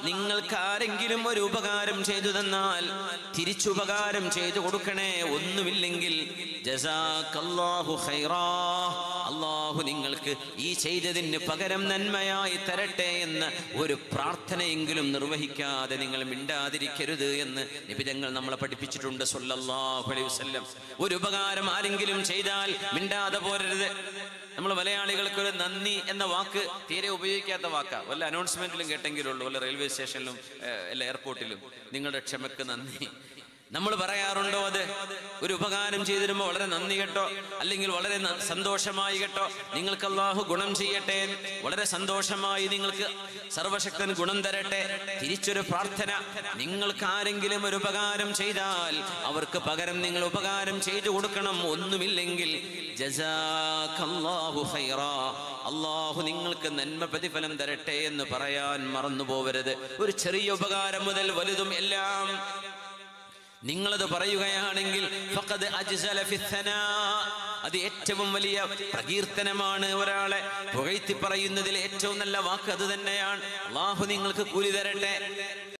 നിങ്ങൾക്ക് ആരെങ്കിലും ഒരു ഉപകാരം ചെയ്തു തന്നാൽ തിരിച്ചുപകാരം ചെയ്തു കൊടുക്കണേ. ഒന്നുമില്ലെങ്കിൽ ജസാക്കല്ലാഹു ഖൈറാ, അല്ലാഹു നിങ്ങൾക്ക് ഈ ചെയ്തതിന് പകരം നന്മയായി തരട്ടെ എന്ന് ഒരു പ്രാർത്ഥനയെങ്കിലും നിർവഹിക്കാതെ നിങ്ങൾ മിണ്ടാതിരിക്കരുത് എന്ന് നബി തങ്ങൾ നമ്മളെ പഠിപ്പിച്ചിട്ടുണ്ട് സ്വല്ലല്ലാഹു അലൈഹി വസല്ലം. ഒരു ഉപകാരം ആരെങ്കിലും ചെയ്താൽ മിണ്ടാതെ പോരരുത്. നമ്മൾ മലയാളികൾക്ക് ഒരു നന്ദി എന്ന വാക്ക് തീരെ ഉപയോഗിക്കാത്ത വാക്കാണ്. വല്ല അനൗൺസ്മെന്റിലും കേട്ടെങ്കിലുള്ളൂ, വല്ല റെയിൽവേ സ്റ്റേഷനിലും അല്ല എയർപോർട്ടിലും നിങ്ങളുടെ ക്ഷമക്ക് നന്ദി നമ്മൾ പറയാറുണ്ടോ? അത് ഒരു ഉപകാരം ചെയ്തിരുമ്പോൾ വളരെ നന്ദി കേട്ടോ, അല്ലെങ്കിൽ വളരെ സന്തോഷമായി കേട്ടോ, നിങ്ങൾക്ക് അല്ലാഹു ഗുണം ചെയ്യട്ടെ, വളരെ സന്തോഷമായി നിങ്ങൾക്ക് സർവശക്തൻ ഗുണം തരട്ടെ. തിരിച്ചൊരു പ്രാർത്ഥന, നിങ്ങൾക്ക് ആരെങ്കിലും ഒരു ഉപകാരം ചെയ്താൽ അവർക്ക് പകരം നിങ്ങൾ ഉപകാരം ചെയ്തു കൊടുക്കണം. ഒന്നുമില്ലെങ്കിൽ ജസാക്കല്ലാഹു ഖൈറാ, അല്ലാഹു നിങ്ങൾക്ക് നന്മ പ്രതിഫലം തരട്ടെ എന്ന് പറയാൻ മറന്നു പോവരുത്. ഒരു ചെറിയ ഉപകാരം മുതൽ വലുതും എല്ലാം നിങ്ങളത് പറയുകയാണെങ്കിൽ ഫഖദ് അജ്സല ഫിസ്സനാ, അത് ഏറ്റവും വലിയ പ്രകീർത്തനമാണ്. ഒരാളെ പുകഴ്ത്തി പറയുന്നതിൽ ഏറ്റവും നല്ല വാക്ക് അത് തന്നെയാണ്. അല്ലാഹു നിങ്ങൾക്ക് കൂലി തരട്ടെ.